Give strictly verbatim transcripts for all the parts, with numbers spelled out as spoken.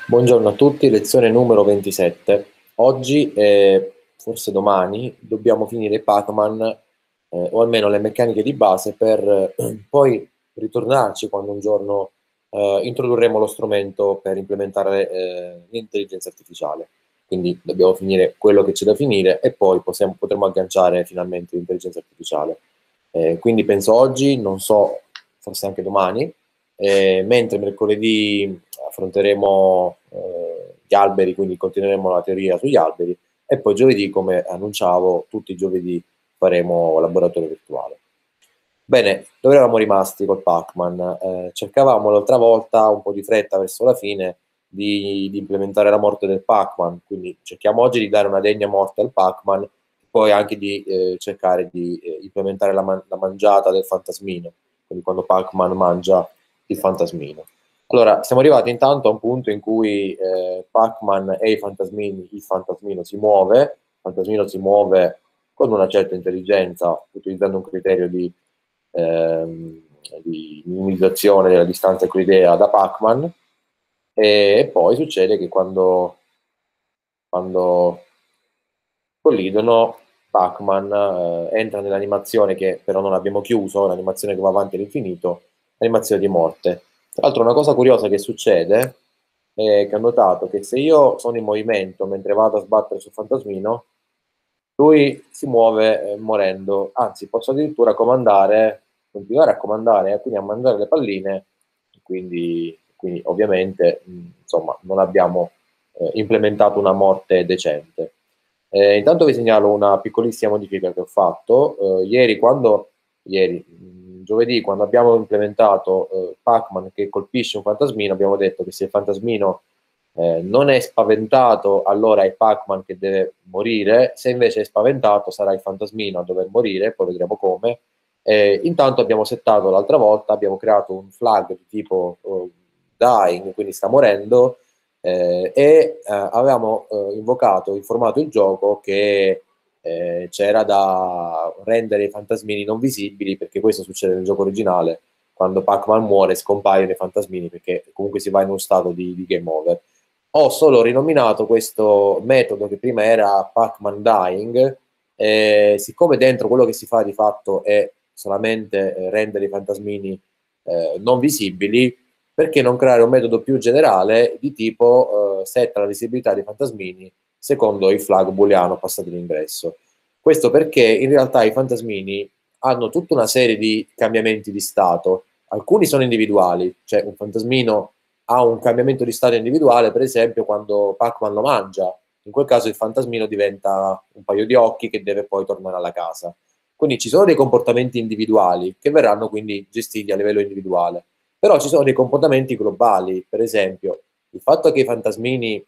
Buongiorno a tutti, lezione numero ventisette. Oggi e forse domani dobbiamo finire Pac-Man, eh, o almeno le meccaniche di base, per eh, poi ritornarci quando un giorno eh, introdurremo lo strumento per implementare eh, l'intelligenza artificiale. Quindi dobbiamo finire quello che c'è da finire e poi possiamo, potremo agganciare finalmente l'intelligenza artificiale. Eh, quindi penso oggi, non so, forse anche domani, eh, mentre mercoledì affronteremo eh, gli alberi, quindi continueremo la teoria sugli alberi, e poi giovedì, come annunciavo, tutti i giovedì faremo laboratorio virtuale. Bene, dove eravamo rimasti col Pac-Man? Eh, cercavamo l'altra volta, un po' di fretta verso la fine, di, di implementare la morte del Pac-Man, quindi cerchiamo oggi di dare una degna morte al Pac-Man, poi anche di eh, cercare di eh, implementare la, man la mangiata del fantasmino, quindi quando Pac-Man mangia il fantasmino. Allora, siamo arrivati intanto a un punto in cui eh, Pac-Man e i fantasmini, il fantasmino si muove, il fantasmino si muove con una certa intelligenza, utilizzando un criterio di, ehm, di minimizzazione della distanza euclidea da Pac-Man, e poi succede che quando, quando collidono, Pac-Man eh, entra nell'animazione che però non abbiamo chiuso, l'animazione che va avanti all'infinito, l'animazione di morte. Tra l'altro una cosa curiosa che succede è che ho notato che se io sono in movimento mentre vado a sbattere sul fantasmino, lui si muove eh, morendo, anzi posso addirittura comandare, continuare a comandare, eh, quindi a mangiare le palline, quindi, quindi ovviamente mh, insomma non abbiamo eh, implementato una morte decente. Eh, intanto vi segnalo una piccolissima modifica che ho fatto. Eh, ieri, quando, ieri, mh, giovedì, quando abbiamo implementato eh, Pac-Man che colpisce un fantasmino, abbiamo detto che se il fantasmino eh, non è spaventato, allora è Pac-Man che deve morire, se invece è spaventato sarà il fantasmino a dover morire, poi vedremo come. Eh, intanto abbiamo settato l'altra volta, abbiamo creato un flag di tipo uh, dying, quindi sta morendo, eh, e eh, avevamo eh, invocato, informato il gioco che eh, c'era da rendere i fantasmini non visibili, perché questo succede nel gioco originale, quando Pac-Man muore scompaiono i fantasmini, perché comunque si va in uno stato di, di game over. Ho solo rinominato questo metodo che prima era Pac-Man Dying, eh, siccome dentro quello che si fa di fatto è solamente eh, rendere i fantasmini eh, non visibili, perché non creare un metodo più generale di tipo eh, setta la visibilità dei fantasmini secondo il flag booleano passato in ingresso. Questo perché in realtà i fantasmini hanno tutta una serie di cambiamenti di stato, alcuni sono individuali, cioè un fantasmino ha un cambiamento di stato individuale, per esempio quando Pac-Man lo mangia, in quel caso il fantasmino diventa un paio di occhi che deve poi tornare alla casa. Quindi ci sono dei comportamenti individuali che verranno quindi gestiti a livello individuale, però ci sono dei comportamenti globali, per esempio il fatto che i fantasmini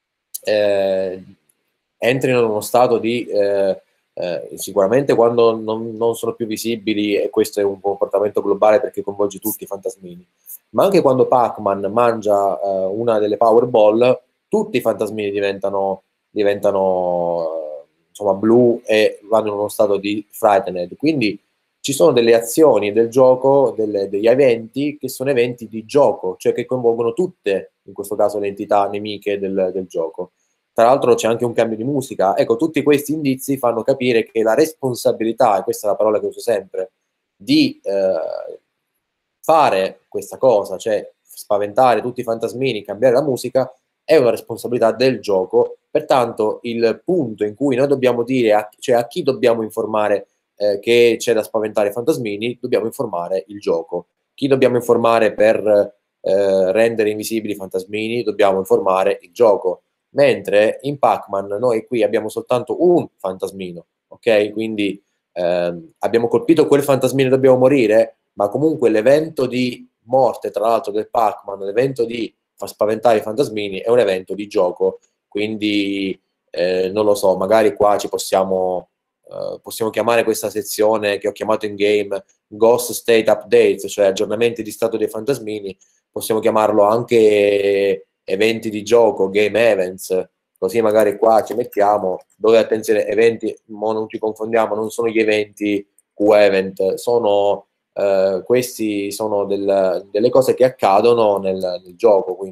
eh, entrino in uno stato di eh, eh, sicuramente quando non, non sono più visibili, e questo è un comportamento globale perché coinvolge tutti i fantasmini, ma anche quando Pac-Man mangia eh, una delle Powerball, tutti i fantasmini diventano, diventano eh, insomma, blu e vanno in uno stato di frightened. Quindi ci sono delle azioni del gioco, delle, degli eventi che sono eventi di gioco, cioè che coinvolgono tutte, in questo caso, le entità nemiche del, del gioco. Tra l'altro c'è anche un cambio di musica. Ecco, tutti questi indizi fanno capire che la responsabilità, e questa è la parola che uso sempre, di eh, fare questa cosa, cioè spaventare tutti i fantasmini, cambiare la musica, è una responsabilità del gioco. Pertanto il punto in cui noi dobbiamo dire, a, cioè a chi dobbiamo informare eh, che c'è da spaventare i fantasmini, dobbiamo informare il gioco. Chi dobbiamo informare per eh, rendere invisibili i fantasmini, dobbiamo informare il gioco. Mentre in Pac-Man noi qui abbiamo soltanto un fantasmino, ok? Quindi ehm, abbiamo colpito quel fantasmino e dobbiamo morire, ma comunque l'evento di morte, tra l'altro, del Pac-Man, l'evento di far spaventare i fantasmini è un evento di gioco, quindi eh, non lo so, magari qua ci possiamo, eh, possiamo chiamare questa sezione che ho chiamato in game Ghost State Updates, cioè aggiornamenti di stato dei fantasmini, possiamo chiamarlo anche eventi di gioco, game events, così magari qua ci mettiamo, dove attenzione, eventi, mo non ci confondiamo, non sono gli eventi Q-event, sono eh, questi sono del, delle cose che accadono nel, nel gioco, quindi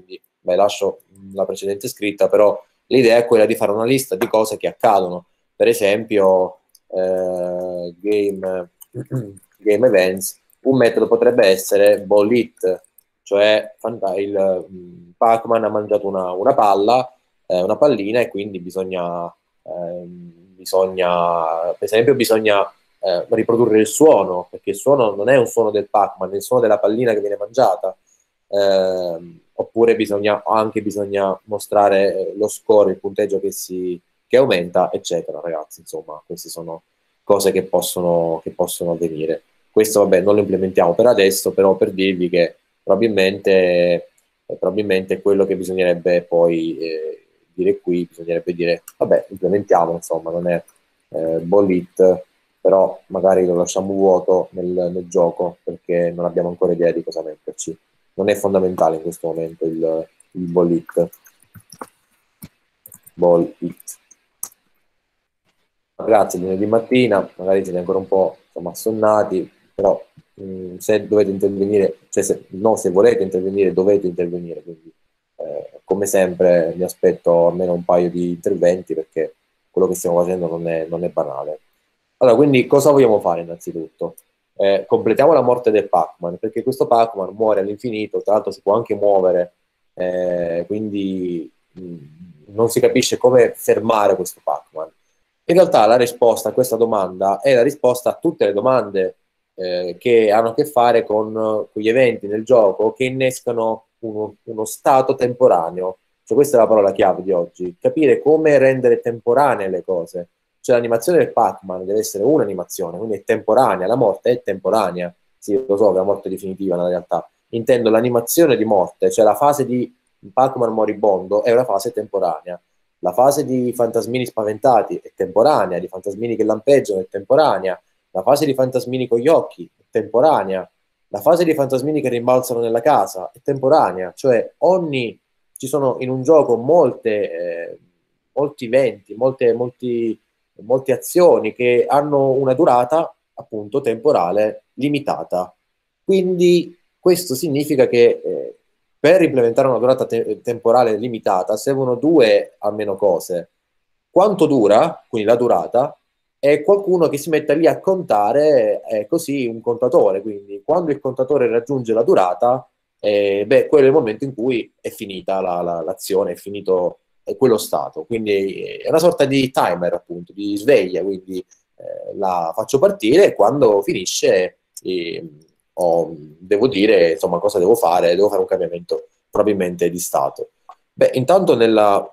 beh, lascio la precedente scritta, però l'idea è quella di fare una lista di cose che accadono, per esempio eh, game, game events. Un metodo potrebbe essere ball hit, cioè il mm, Pac-Man ha mangiato una, una palla, eh, una pallina, e quindi bisogna, eh, bisogna per esempio bisogna eh, riprodurre il suono, perché il suono non è un suono del Pac-Man, è il suono della pallina che viene mangiata. Eh, oppure bisogna, anche bisogna mostrare lo score, il punteggio che, si, che aumenta, eccetera, ragazzi. Insomma, queste sono cose che possono, che possono avvenire. Questo, vabbè, non lo implementiamo per adesso, però per dirvi che probabilmente, eh, probabilmente quello che bisognerebbe poi eh, dire qui, bisognerebbe dire, vabbè, implementiamo, insomma, non è eh, bollit, però magari lo lasciamo vuoto nel, nel gioco, perché non abbiamo ancora idea di cosa metterci. Non è fondamentale in questo momento il, il ball hit. Ball hit. Ragazzi, lunedì mattina, magari siete ancora un po' insomma, assonnati, però mh, se dovete intervenire, cioè se, no, se volete intervenire, dovete intervenire. Quindi, eh, come sempre, mi aspetto almeno un paio di interventi, perché quello che stiamo facendo non è, non è banale. Allora, quindi cosa vogliamo fare innanzitutto? Eh, completiamo la morte del Pac-Man, perché questo Pac-Man muore all'infinito, tra l'altro si può anche muovere, eh, quindi mh, non si capisce come fermare questo Pac-Man. In realtà la risposta a questa domanda è la risposta a tutte le domande eh, che hanno a che fare con, con gli eventi nel gioco che innescano uno, uno stato temporaneo. Cioè, questa è la parola chiave di oggi: capire come rendere temporanee le cose. Cioè, l'animazione del Pac-Man deve essere un'animazione, quindi è temporanea, la morte è temporanea. Sì, lo so che la morte è definitiva nella realtà. Intendo l'animazione di morte, cioè la fase di Pac-Man moribondo è una fase temporanea. La fase di fantasmini spaventati è temporanea, di fantasmini che lampeggiano è temporanea, la fase di fantasmini con gli occhi è temporanea, la fase di fantasmini che rimbalzano nella casa è temporanea, cioè ogni, ci sono in un gioco molte, eh, molti eventi, molte, molti, molte azioni che hanno una durata appunto temporale limitata. Quindi questo significa che eh, per implementare una durata te temporale limitata servono due almeno cose: quanto dura, quindi la durata, e qualcuno che si metta lì a contare, eh, così un contatore. Quindi quando il contatore raggiunge la durata, eh, beh, quello è il momento in cui è finita l'azione, la, la, è finito eh, quello stato. Quindi è una sorta di timer, appunto, di sveglia. Quindi eh, la faccio partire, e quando finisce eh, oh, devo dire insomma cosa devo fare, devo fare un cambiamento probabilmente di stato. Beh, intanto nella,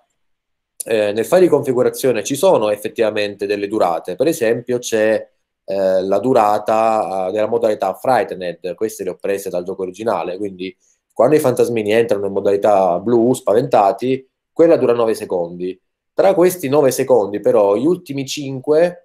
eh, nel file di configurazione ci sono effettivamente delle durate. Per esempio c'è eh, la durata eh, della modalità Frightened, queste le ho prese dal gioco originale, quindi quando i fantasmini entrano in modalità blu, spaventati, quella dura nove secondi. Tra questi nove secondi però gli ultimi cinque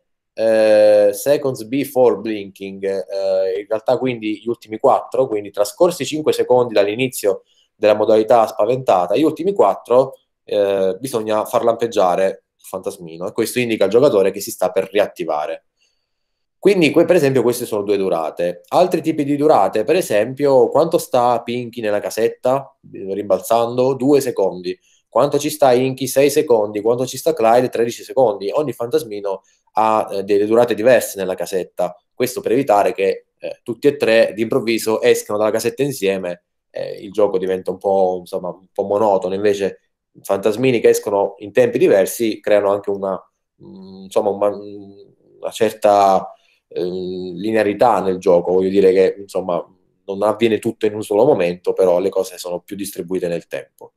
eh, seconds before blinking, eh, in realtà quindi gli ultimi quattro, quindi trascorsi cinque secondi dall'inizio della modalità spaventata, gli ultimi quattro eh, bisogna far lampeggiare il fantasmino, e questo indica al giocatore che si sta per riattivare. Quindi, per esempio, queste sono due durate. Altri tipi di durate, per esempio, quanto sta Pinky nella casetta, rimbalzando? Due secondi. Quanto ci sta Inky? sei secondi. Quanto ci sta Clyde? tredici secondi. Ogni fantasmino ha eh, delle durate diverse nella casetta. Questo per evitare che eh, tutti e tre d'improvviso escano dalla casetta insieme. Eh, il gioco diventa un po', insomma, un po' monotono. Invece, fantasmini che escono in tempi diversi creano anche una, mh, insomma, una, una certa eh, linearità nel gioco. Voglio dire che, insomma, non avviene tutto in un solo momento, però le cose sono più distribuite nel tempo.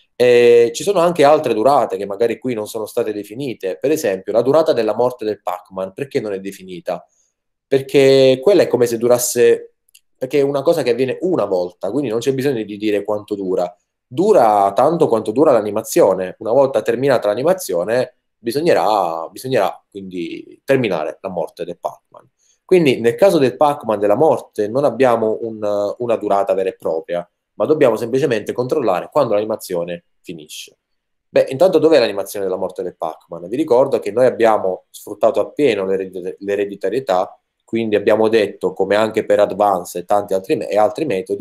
E ci sono anche altre durate che magari qui non sono state definite. Per esempio, la durata della morte del Pac-Man, perché non è definita? Perché quella è come se durasse, perché è una cosa che avviene una volta, quindi non c'è bisogno di dire quanto dura. Dura tanto quanto dura l'animazione. Una volta terminata l'animazione, bisognerà, bisognerà quindi terminare la morte del Pac-Man. Quindi nel caso del Pac-Man della morte non abbiamo un, una durata vera e propria, ma dobbiamo semplicemente controllare quando l'animazione finisce. Beh, intanto dov'è l'animazione della morte del Pac-Man? Vi ricordo che noi abbiamo sfruttato appieno l'ereditarietà, quindi abbiamo detto, come anche per Advance e tanti altri, e altri metodi,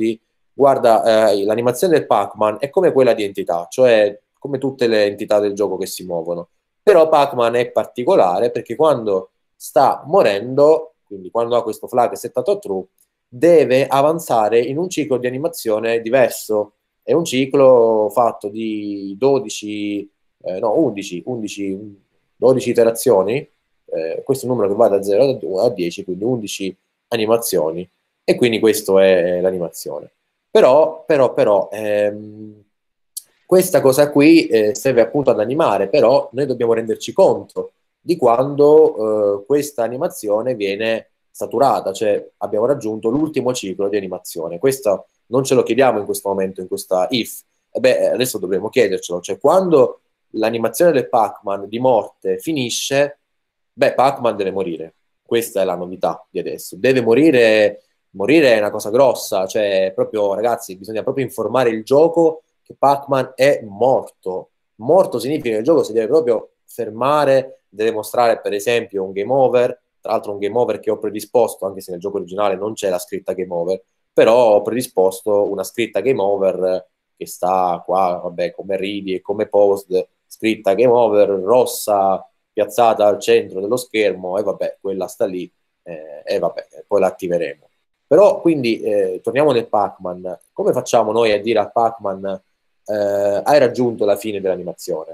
Guarda, eh, l'animazione del Pac-Man è come quella di entità, cioè come tutte le entità del gioco che si muovono. Però Pac-Man è particolare perché quando sta morendo, quindi quando ha questo flag settato a true, deve avanzare in un ciclo di animazione diverso. È un ciclo fatto di dodici, eh, no, undici, undici, dodici iterazioni. Eh, questo è un numero che va da zero a dieci, quindi undici animazioni. E quindi questo è l'animazione. Però, però, però, ehm, questa cosa qui eh, serve appunto ad animare, però noi dobbiamo renderci conto di quando eh, questa animazione viene saturata, cioè abbiamo raggiunto l'ultimo ciclo di animazione. Questo non ce lo chiediamo in questo momento, in questa if. E beh, adesso dovremmo chiedercelo, cioè quando l'animazione del Pac-Man di morte finisce, beh, Pac-Man deve morire. Questa è la novità di adesso. Deve morire, morire è una cosa grossa, cioè proprio, ragazzi, bisogna proprio informare il gioco che Pac-Man è morto. Morto significa che il gioco si deve proprio fermare, deve mostrare per esempio un game over, tra l'altro un game over che ho predisposto, anche se nel gioco originale non c'è la scritta game over, però ho predisposto una scritta game over che sta qua, vabbè, come ridi e come post, scritta game over, rossa, piazzata al centro dello schermo, e vabbè, quella sta lì, eh, e vabbè, poi la attiveremo. Però, quindi, eh, torniamo nel Pac-Man. Come facciamo noi a dire a Pac-Man eh, hai raggiunto la fine dell'animazione?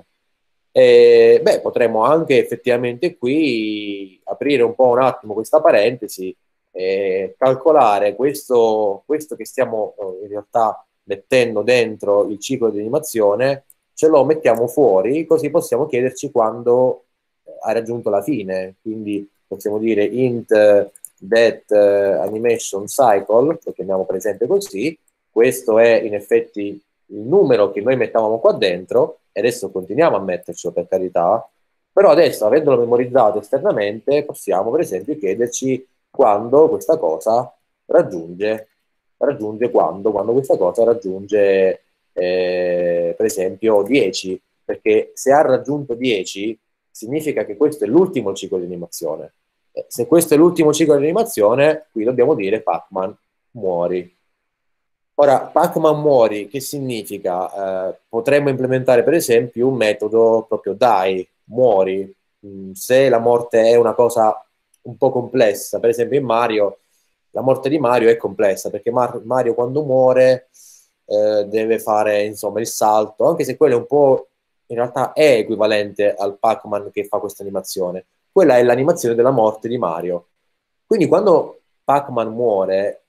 E, beh, potremmo anche effettivamente qui aprire un po' un attimo questa parentesi e calcolare questo, questo che stiamo eh, in realtà mettendo dentro il ciclo di animazione, ce lo mettiamo fuori, così possiamo chiederci quando eh, ha raggiunto la fine. Quindi possiamo dire int eh, that eh, animation cycle, lo chiamiamo per esempio così, questo è in effetti il numero che noi mettavamo qua dentro, e adesso continuiamo a mettercelo per carità, però adesso avendolo memorizzato esternamente possiamo per esempio chiederci quando questa cosa raggiunge, raggiunge quando, quando questa cosa raggiunge eh, per esempio dieci, perché se ha raggiunto dieci significa che questo è l'ultimo ciclo di animazione. Eh, se questo è l'ultimo ciclo di animazione, qui dobbiamo dire Pac-Man muori. Ora, Pac-Man muori, che significa? Eh, potremmo implementare per esempio un metodo proprio die, muori. Mm, se la morte è una cosa un po' complessa, per esempio in Mario, la morte di Mario è complessa, perché Mar- Mario quando muore eh, deve fare insomma il salto, anche se quello è un po', in realtà è equivalente al Pac-Man che fa questa animazione. Quella è l'animazione della morte di Mario. Quindi quando Pac-Man muore,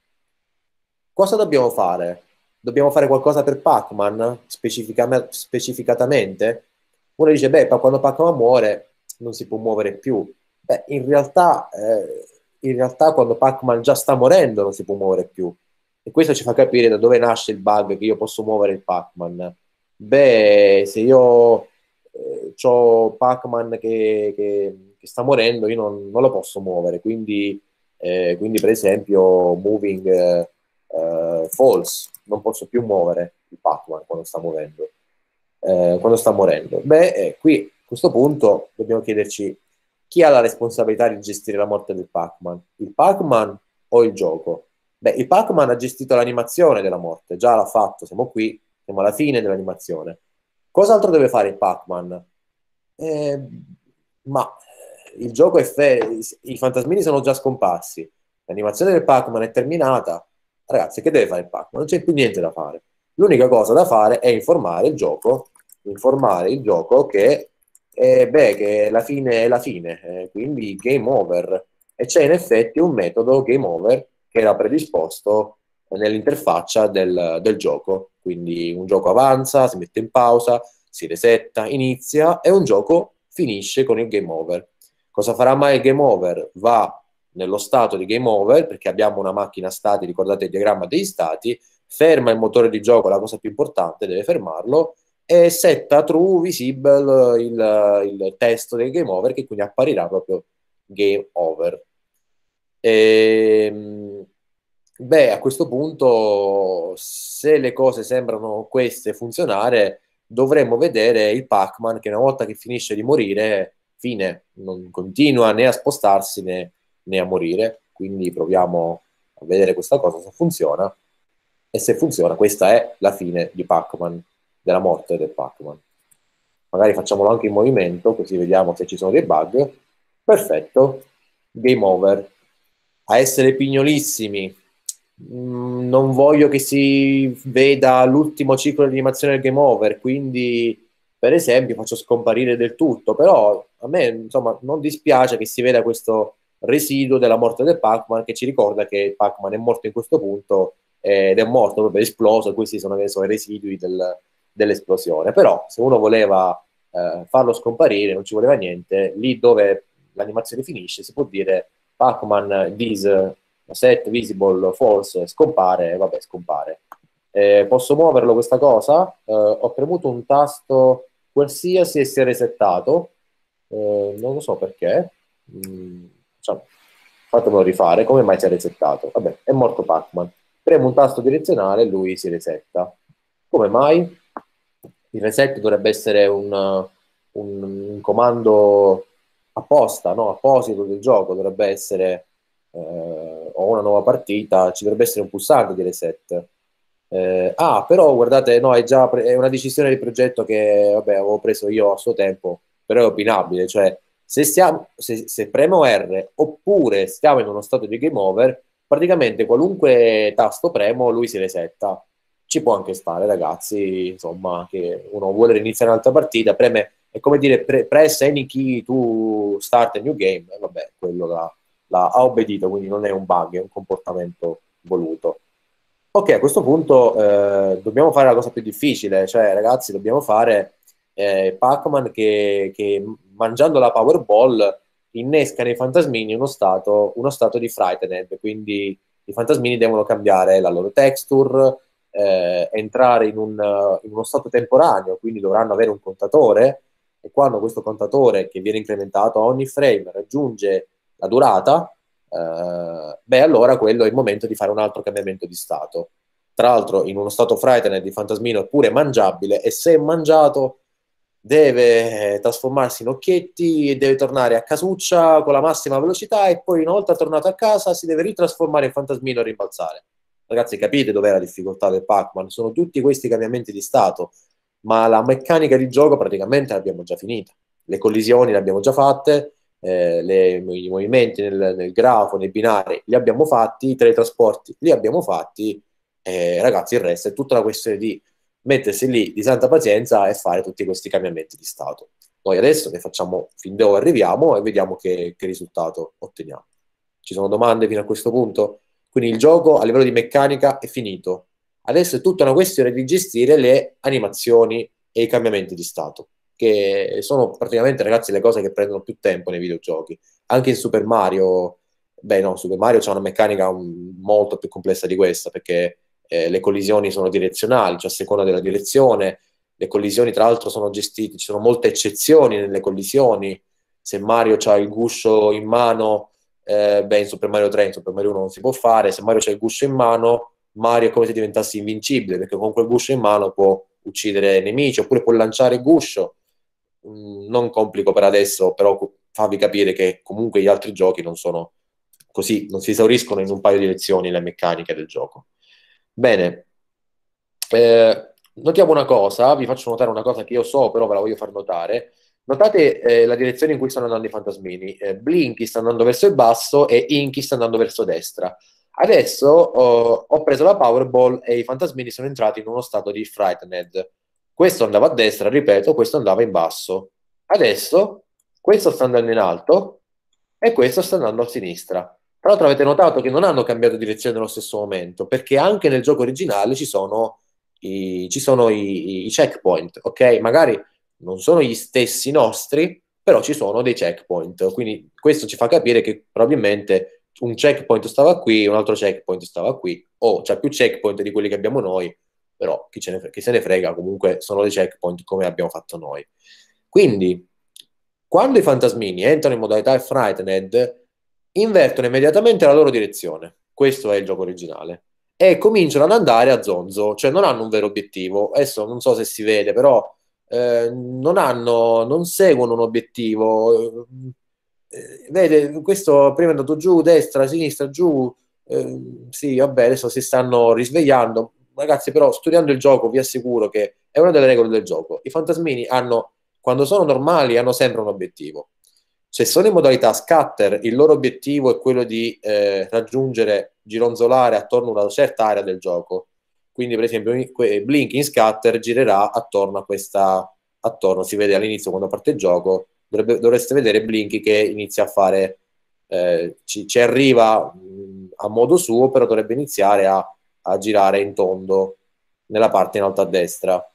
cosa dobbiamo fare? Dobbiamo fare qualcosa per Pac-Man specificam- specificatamente? Uno dice, beh, pa- quando Pac-Man muore non si può muovere più. Beh, in realtà, eh, in realtà quando Pac-Man già sta morendo non si può muovere più. E questo ci fa capire da dove nasce il bug che io posso muovere il Pac-Man. Beh, se io eh, ho Pac-Man che, che- che sta morendo, io non, non lo posso muovere. Quindi, eh, quindi per esempio, moving... eh, eh, false, non posso più muovere il Pac-Man quando sta muovendo, eh, quando sta morendo. Beh, eh, qui a questo punto dobbiamo chiederci chi ha la responsabilità di gestire la morte del Pac-Man, il Pac-Man o il gioco? Beh, il Pac-Man ha gestito l'animazione della morte, già l'ha fatto, siamo qui, siamo alla fine dell'animazione. Cos'altro deve fare il Pac-Man? Eh, ma il gioco è fe- i fantasmini sono già scomparsi, l'animazione del Pac-Man è terminata. Ragazzi, che deve fare il Pac-Man? Non c'è più niente da fare. L'unica cosa da fare è informare il gioco, informare il gioco che, eh, beh, che la fine è la fine, eh, quindi game over. E c'è in effetti un metodo game over che era predisposto nell'interfaccia del, del gioco. Quindi un gioco avanza, si mette in pausa, si resetta, inizia e un gioco finisce con il game over. Cosa farà mai il game over? Va nello stato di game over, perché abbiamo una macchina stati, ricordate il diagramma degli stati, ferma il motore di gioco, la cosa più importante, deve fermarlo, e setta true visible il, il testo del game over, che quindi apparirà proprio game over. E, beh, a questo punto, se le cose sembrano queste funzionare, dovremmo vedere il Pac-Man che una volta che finisce di morire, fine, non continua né a spostarsi né, né a morire. Quindi proviamo a vedere questa cosa se funziona. E se funziona, questa è la fine di Pac-Man, della morte del Pac-Man. Magari facciamolo anche in movimento, così vediamo se ci sono dei bug. Perfetto, game over. A essere pignolissimi, mm, non voglio che si veda l'ultimo ciclo di animazione del game over, quindi per esempio faccio scomparire del tutto, però a me insomma non dispiace che si veda questo residuo della morte del Pac-Man che ci ricorda che Pac-Man è morto in questo punto ed è morto proprio esploso, e questi sono, sono i residui del, dell'esplosione. Però se uno voleva eh, farlo scomparire, non ci voleva niente, lì dove l'animazione finisce si può dire Pac-Man this set visible false, scompare, vabbè, scompare. Eh, posso muoverlo questa cosa? Eh, ho premuto un tasto qualsiasi e si è resettato, eh, non lo so perché. Mm, diciamo, fatemelo rifare, come mai si è resettato? Vabbè, è morto Pac-Man. Premo un tasto direzionale e lui si resetta. Come mai? Il reset dovrebbe essere un, un, un comando apposta, no? Apposito del gioco, dovrebbe essere eh, o una nuova partita, ci dovrebbe essere un pulsante di reset. Eh, ah, però guardate, no, è già pre- è una decisione di progetto che vabbè, avevo preso io a suo tempo, però è opinabile, cioè se, stiamo, se, se premo R oppure stiamo in uno stato di game over, praticamente qualunque tasto premo lui si resetta. Ci può anche stare, ragazzi, insomma, che uno vuole iniziare un'altra partita, preme, è come dire pre- press any key to start a new game, e vabbè, quello l'ha, l'ha- ha obbedito, quindi non è un bug, è un comportamento voluto. Ok, a questo punto eh, dobbiamo fare la cosa più difficile, cioè ragazzi dobbiamo fare eh, Pac-Man che, che mangiando la Powerball innesca nei fantasmini uno stato, uno stato di Frightened, quindi i fantasmini devono cambiare la loro texture, eh, entrare in, un, in uno stato temporaneo, quindi dovranno avere un contatore, e quando questo contatore, che viene incrementato a ogni frame, raggiunge la durata, eh, beh, allora quello è il momento di fare un altro cambiamento di stato. Tra l'altro, in uno stato Frightened di fantasmino è pure mangiabile, e se è mangiato deve eh, trasformarsi in occhietti e deve tornare a casuccia con la massima velocità, e poi una volta tornato a casa si deve ritrasformare in fantasmino e rimbalzare. Ragazzi, capite dov'è la difficoltà del Pac-Man? Sono tutti questi cambiamenti di stato, ma la meccanica di gioco praticamente l'abbiamo già finita. Le collisioni le abbiamo già fatte, eh, le, i movimenti nel, nel grafo, nei binari li abbiamo fatti, i teletrasporti li abbiamo fatti, eh, ragazzi, il resto è tutta una questione di mettersi lì di santa pazienza e fare tutti questi cambiamenti di stato. Noi adesso ne facciamo fin dove arriviamo e vediamo che, che risultato otteniamo. Ci sono domande fino a questo punto? Quindi il gioco a livello di meccanica è finito. Adesso è tutta una questione di gestire le animazioni e i cambiamenti di stato, che sono praticamente, ragazzi, le cose che prendono più tempo nei videogiochi. Anche in Super Mario, beh no, Super Mario c'ha una meccanica un, molto più complessa di questa, perché eh, le collisioni sono direzionali, cioè a seconda della direzione. Le collisioni, tra l'altro, sono gestite, ci sono molte eccezioni nelle collisioni. Se Mario ha il guscio in mano, eh, beh, in Super Mario tre, in Super Mario uno non si può fare. Se Mario ha il guscio in mano, Mario è come se diventasse invincibile, perché con quel guscio in mano può uccidere nemici, oppure può lanciare il guscio. Mm, non complico per adesso, però farvi capire che comunque gli altri giochi non sono così, non si esauriscono in un paio di lezioni le meccaniche del gioco. Bene, eh, notiamo una cosa, vi faccio notare una cosa che io so, però ve la voglio far notare. Notate eh, la direzione in cui stanno andando i fantasmini. Eh, Blinky sta andando verso il basso e Inky sta andando verso destra. Adesso oh, ho preso la Powerball e i fantasmini sono entrati in uno stato di Frightened. Questo andava a destra, ripeto, questo andava in basso. Adesso questo sta andando in alto e questo sta andando a sinistra. Tra l'altro avete notato che non hanno cambiato direzione nello stesso momento, perché anche nel gioco originale ci sono i, ci sono i, i checkpoint, ok? Magari non sono gli stessi nostri, però ci sono dei checkpoint. Quindi questo ci fa capire che probabilmente un checkpoint stava qui, un altro checkpoint stava qui, o c'è più checkpoint di quelli che abbiamo noi, però chi, ce ne, chi se ne frega, comunque sono dei checkpoint come abbiamo fatto noi. Quindi, quando i fantasmini entrano in modalità Frightened, invertono immediatamente la loro direzione. Questo è il gioco originale. E cominciano ad andare a zonzo, cioè non hanno un vero obiettivo. Adesso non so se si vede, però eh, non hanno, non seguono un obiettivo. Eh, vede, questo prima è andato giù, destra, sinistra, giù. Eh, sì, vabbè, adesso si stanno risvegliando. ragazzi, però studiando il gioco vi assicuro che è una delle regole del gioco. I fantasmini hanno, quando sono normali, hanno sempre un obiettivo. Se sono in modalità scatter, il loro obiettivo è quello di eh, raggiungere, gironzolare attorno a una certa area del gioco. Quindi, per esempio, Blink in scatter girerà attorno a questa, attorno, si vede all'inizio quando parte il gioco, dovrebbe, dovreste vedere Blinky che inizia a fare, eh, ci, ci arriva mh, a modo suo, però dovrebbe iniziare a, a girare in tondo nella parte in alto a destra.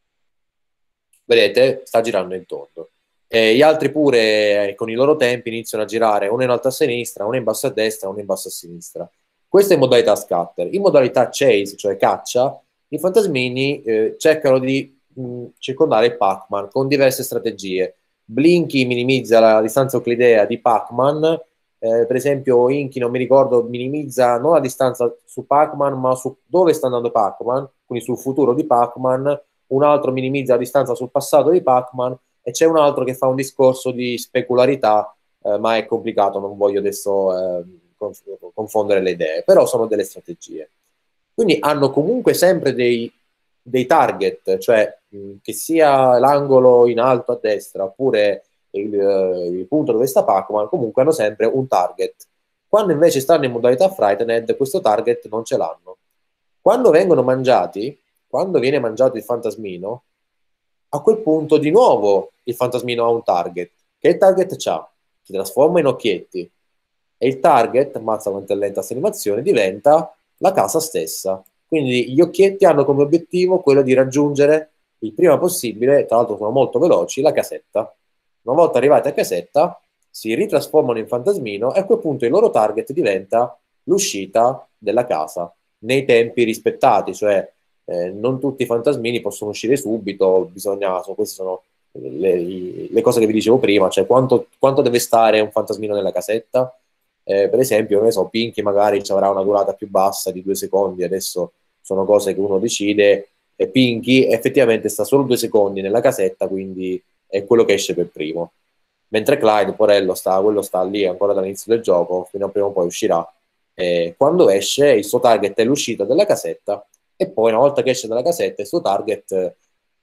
Vedete? Sta girando in tondo. E gli altri pure, eh, con i loro tempi, iniziano a girare uno in alto a sinistra, uno in basso a destra, uno in basso a sinistra. Questo è in modalità scatter. In modalità chase, cioè caccia, i fantasmini eh, cercano di mh, circondare il Pac-Man con diverse strategie. Blinky minimizza la distanza euclidea di Pac-Man, eh, per esempio Inky, non mi ricordo, minimizza non la distanza su Pac-Man, ma su dove sta andando Pac-Man, quindi sul futuro di Pac-Man. Un altro minimizza la distanza sul passato di Pac-Man e c'è un altro che fa un discorso di specularità, eh, ma è complicato, non voglio adesso eh, confondere le idee, però sono delle strategie. Quindi hanno comunque sempre dei, dei target, cioè mh, che sia l'angolo in alto a destra oppure il, il punto dove sta Pac-Man, comunque hanno sempre un target. Quando invece stanno in modalità Frightened, questo target non ce l'hanno. Quando vengono mangiati, quando viene mangiato il fantasmino, a quel punto di nuovo il fantasmino ha un target. Che target c'ha? Si trasforma in occhietti e il target, ammazza quanto è lenta questa animazione, diventa la casa stessa. Quindi gli occhietti hanno come obiettivo quello di raggiungere il prima possibile, tra l'altro sono molto veloci, la casetta. Una volta arrivati a casetta, si ritrasformano in fantasmino e a quel punto il loro target diventa l'uscita della casa nei tempi rispettati, cioè eh, non tutti i fantasmini possono uscire subito, bisogna, so, queste sono le, le, cose che vi dicevo prima, cioè quanto, quanto deve stare un fantasmino nella casetta. Eh, per esempio, non ne so, Pinky magari ci avrà una durata più bassa di due secondi, adesso sono cose che uno decide, e Pinky effettivamente sta solo due secondi nella casetta, quindi è quello che esce per primo. Mentre Clyde, Porello, sta, quello sta lì ancora dall'inizio del gioco, fino a prima o poi uscirà. Eh, quando esce, il suo target è l'uscita della casetta, e poi una volta che esce dalla casetta, il suo target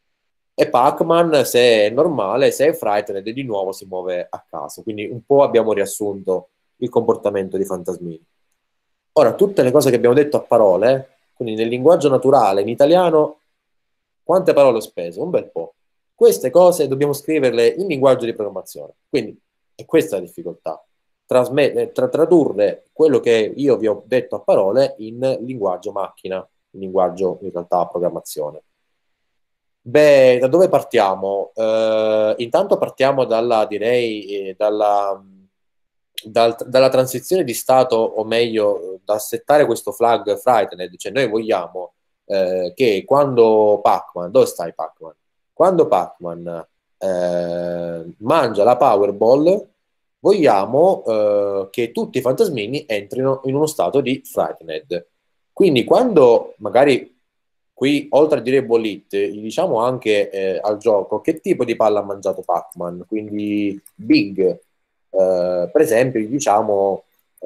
è Pac-Man, se è normale, se è Frightened, di nuovo si muove a caso. Quindi un po' abbiamo riassunto il comportamento di fantasmini. Ora, tutte le cose che abbiamo detto a parole, quindi nel linguaggio naturale, in italiano, quante parole ho speso? Un bel po'. Queste cose dobbiamo scriverle in linguaggio di programmazione. Quindi è questa la difficoltà. Trasmet- tra- tradurre quello che io vi ho detto a parole in linguaggio macchina, in linguaggio in realtà programmazione. Beh, da dove partiamo? Uh, intanto partiamo dalla, direi, eh, dalla, dal, dalla transizione di stato, o meglio, da settare questo flag Frightened, cioè noi vogliamo eh, che quando Pac-Man, dove stai Pac-Man? Quando Pac-Man eh, mangia la Powerball, vogliamo eh, che tutti i fantasmini entrino in uno stato di Frightened. Quindi quando magari qui, oltre a dire bollit, gli diciamo anche eh, al gioco che tipo di palla ha mangiato Pac-Man, quindi big. Eh, per esempio, gli diciamo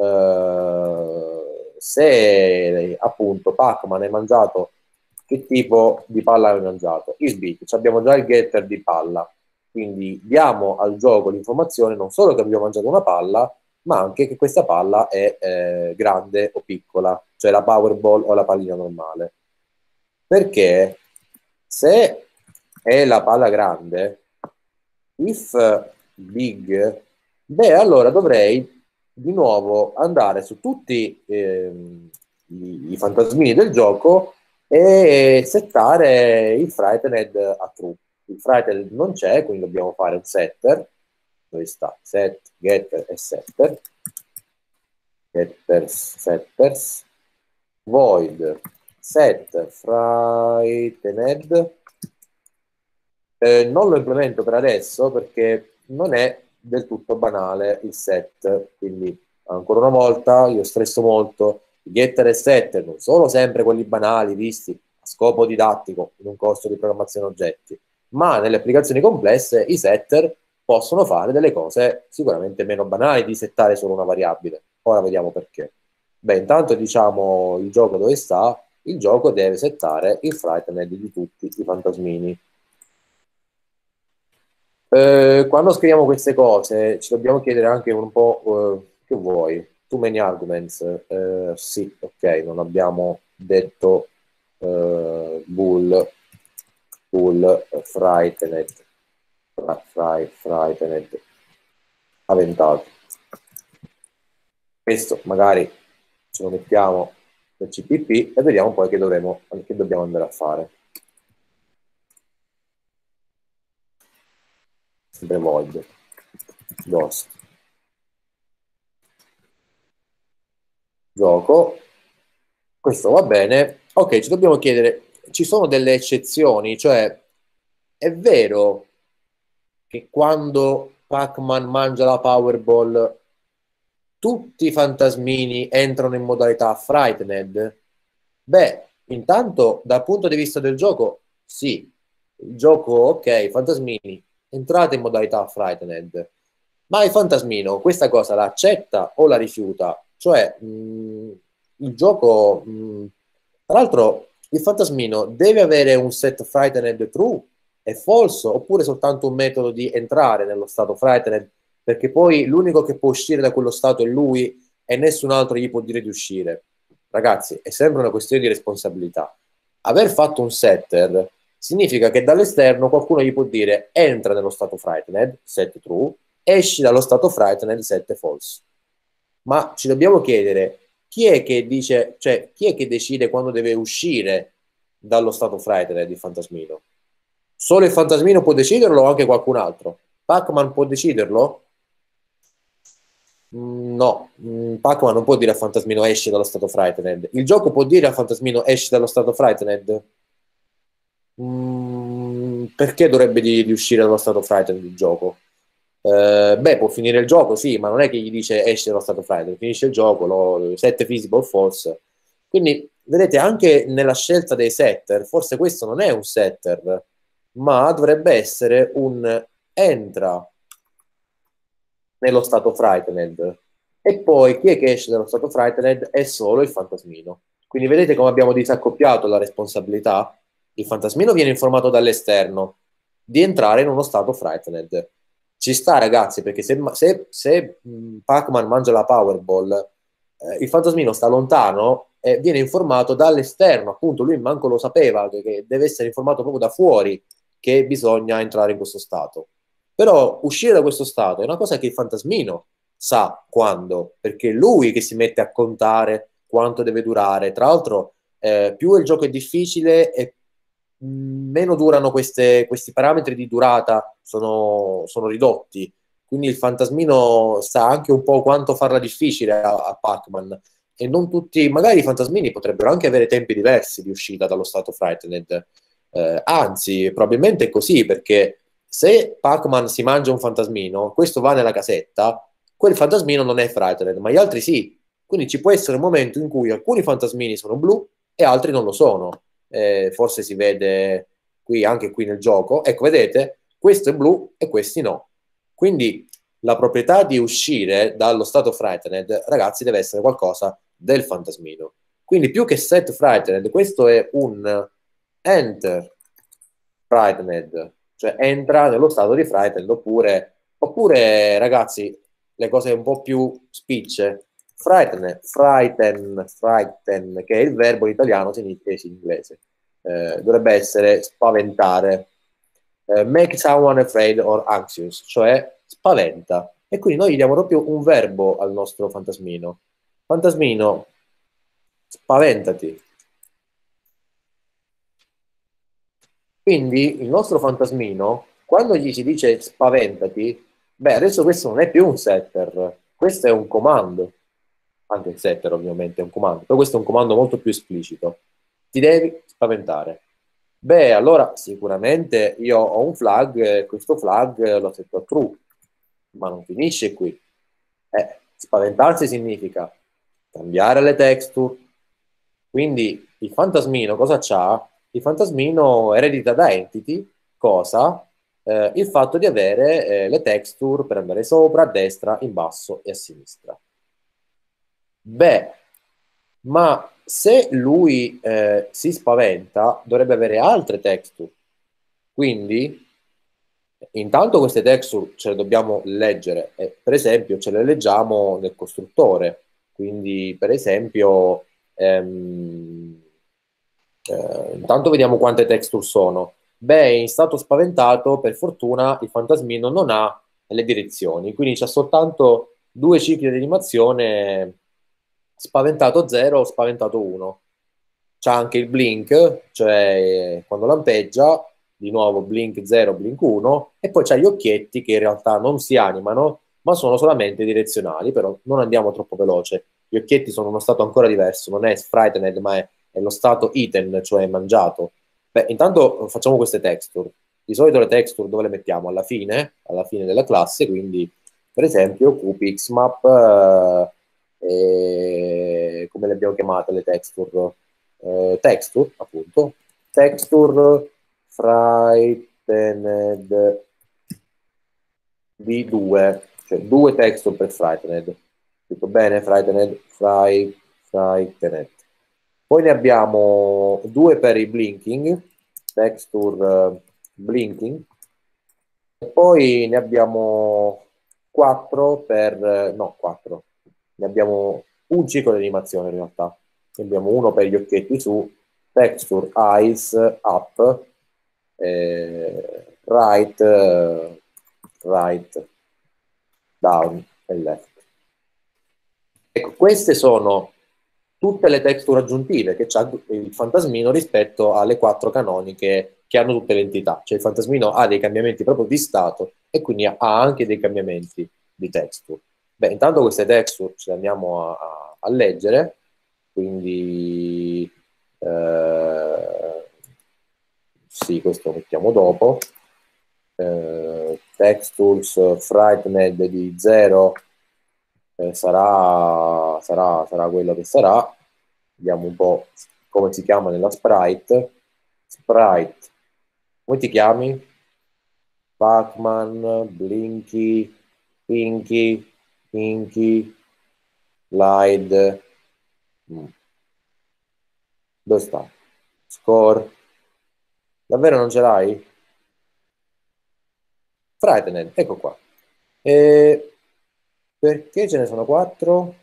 eh, se appunto Pac-Man hai mangiato, che tipo di palla hai mangiato? Is big, abbiamo già il getter di palla, quindi diamo al gioco l'informazione non solo che abbiamo mangiato una palla, ma anche che questa palla è eh, grande o piccola, cioè la Powerball o la pallina normale. Perché se è la palla grande, if big, beh, allora dovrei di nuovo andare su tutti ehm, i, i fantasmini del gioco e settare il frightened a true. Il frightened non c'è, quindi dobbiamo fare un setter. Dove sta? Set, getter e setter. Getters, setters. Void set frightened. Eh, non lo implemento per adesso perché non è del tutto banale il set, quindi ancora una volta io stresso molto i getter e setter, non sono sempre quelli banali visti a scopo didattico in un corso di programmazione oggetti, ma nelle applicazioni complesse i setter possono fare delle cose sicuramente meno banali di settare solo una variabile. Ora vediamo perché. Beh, intanto diciamo il gioco dove sta, il gioco deve settare il frightened di tutti i fantasmini. Eh, quando scriviamo queste cose ci dobbiamo chiedere anche un po' eh, che vuoi? Too many arguments? Eh, sì, ok, non abbiamo detto eh, bull, bull, frightened, fry, frightened, avventato. Questo magari ce lo mettiamo nel C P P e vediamo poi che, dovremo, che dobbiamo andare a fare. Sempre void, ghost, gioco, questo va bene. Ok, ci dobbiamo chiedere, ci sono delle eccezioni, cioè è vero che quando Pac-Man mangia la Powerball tutti i fantasmini entrano in modalità frightened? Beh, intanto dal punto di vista del gioco, sì, il gioco, ok, fantasmini, entrate in modalità frightened, ma il fantasmino questa cosa la accetta o la rifiuta? Cioè, mh, il gioco, mh, tra l'altro, il fantasmino deve avere un set frightened true e false oppure soltanto un metodo di entrare nello stato frightened, perché poi l'unico che può uscire da quello stato è lui e nessun altro gli può dire di uscire. Ragazzi, è sempre una questione di responsabilità. Aver fatto un setter significa che dall'esterno qualcuno gli può dire entra nello stato frightened, set true, esci dallo stato frightened, set false. Ma ci dobbiamo chiedere chi è che dice, cioè chi è che decide quando deve uscire dallo stato frightened il fantasmino? Solo il fantasmino può deciderlo o anche qualcun altro? Pac-Man può deciderlo? Mm, No, mm, Pac-Man non può dire al fantasmino esci dallo stato frightened. Il gioco può dire al fantasmino esci dallo stato frightened? Mm, perché dovrebbe di, di uscire dallo stato frightened il gioco? Eh, beh, può finire il gioco, sì, ma non è che gli dice esci dallo stato frightened, finisce il gioco, lo, set feasible false. Quindi, vedete, anche nella scelta dei setter, forse questo non è un setter, ma dovrebbe essere un entra nello stato frightened. E poi chi è che esce dallo stato frightened è solo il fantasmino. Quindi vedete come abbiamo disaccoppiato la responsabilità? Il fantasmino viene informato dall'esterno di entrare in uno stato frightened. Ci sta, ragazzi, perché se, se, se Pac-Man mangia la Powerball, eh, il fantasmino sta lontano e viene informato dall'esterno. Appunto, lui manco lo sapeva, che, che deve essere informato proprio da fuori che bisogna entrare in questo stato. Però uscire da questo stato è una cosa che il fantasmino sa quando, perché è lui che si mette a contare quanto deve durare. Tra l'altro, eh, più il gioco è difficile e meno durano queste, questi parametri di durata, sono, sono ridotti. Quindi il fantasmino sa anche un po' quanto farla difficile a, a Pac-Man. E non tutti, magari i fantasmini potrebbero anche avere tempi diversi di uscita dallo stato frightened. Eh, anzi, probabilmente è così, perché se Pac-Man si mangia un fantasmino, questo va nella casetta, quel fantasmino non è frightened, ma gli altri sì. Quindi ci può essere un momento in cui alcuni fantasmini sono blu e altri non lo sono. Eh, forse si vede qui, anche qui nel gioco. Ecco, vedete, questo è blu e questi no. Quindi la proprietà di uscire dallo stato frightened, ragazzi, deve essere qualcosa del fantasmino. Quindi più che set frightened, questo è un enter frightened, cioè entra nello stato di frightened, oppure, oppure ragazzi, le cose un po' più spicce, frighten, frighten, frighten, che è il verbo in italiano, significa in inglese. Eh, dovrebbe essere spaventare. Eh, make someone afraid or anxious, cioè spaventa. E quindi noi gli diamo proprio un verbo al nostro fantasmino. Fantasmino, spaventati. Quindi il nostro fantasmino, quando gli si dice spaventati, beh, adesso questo non è più un setter, questo è un comando. Anche il setter ovviamente è un comando, però questo è un comando molto più esplicito. Ti devi spaventare. Beh, allora sicuramente io ho un flag, e questo flag lo setto a true, ma non finisce qui. Eh, spaventarsi significa cambiare le texture. Quindi il fantasmino cosa c'ha? Il fantasmino eredita da entity cosa? Eh, il fatto di avere eh, le texture per andare sopra, a destra, in basso e a sinistra. Beh, ma se lui eh, si spaventa, dovrebbe avere altre texture. Quindi, intanto queste texture ce le dobbiamo leggere. E, per esempio, ce le leggiamo nel costruttore. Quindi, per esempio, ehm, eh, intanto vediamo quante texture sono. Beh, in stato spaventato, per fortuna, il fantasmino non ha le direzioni, quindi c'è soltanto due cicli di animazione, spaventato zero, spaventato uno. C'ha anche il blink, cioè quando lampeggia, di nuovo blink zero, blink uno, e poi c'ha gli occhietti che in realtà non si animano, ma sono solamente direzionali, però non andiamo troppo veloce. Gli occhietti sono uno stato ancora diverso, non è frightened, ma è, è lo stato eaten, cioè mangiato. Beh, intanto facciamo queste texture. Di solito le texture dove le mettiamo? Alla fine, alla fine della classe, quindi per esempio QPXMap, eh, e come le abbiamo chiamate le texture? Eh, texture, appunto, texture frightened v due, cioè due texture per frightened. Tutto bene? Frightened, fry, frightened. Poi ne abbiamo due per i blinking, texture uh, blinking, e poi ne abbiamo quattro per, no, quattro, ne abbiamo un ciclo di animazione in realtà. Ne abbiamo uno per gli occhietti su, texture eyes up, eh, right, eh, right, down e left. Ecco, queste sono tutte le texture aggiuntive che ha il fantasmino rispetto alle quattro canoniche che hanno tutte le entità. Cioè il fantasmino ha dei cambiamenti proprio di stato e quindi ha anche dei cambiamenti di texture. Beh, intanto queste texture ce le andiamo a, a, a leggere, quindi eh, sì, questo lo mettiamo dopo. Eh, textures frightened di zero eh, sarà, sarà, sarà quello che sarà. Vediamo un po' come si chiama nella sprite. Sprite, come ti chiami? Pac-Man, Blinky, Pinky, Pinky, Glide. Mm. Dove sta? Score. Davvero non ce l'hai? Frightened, ecco qua. E perché ce ne sono quattro?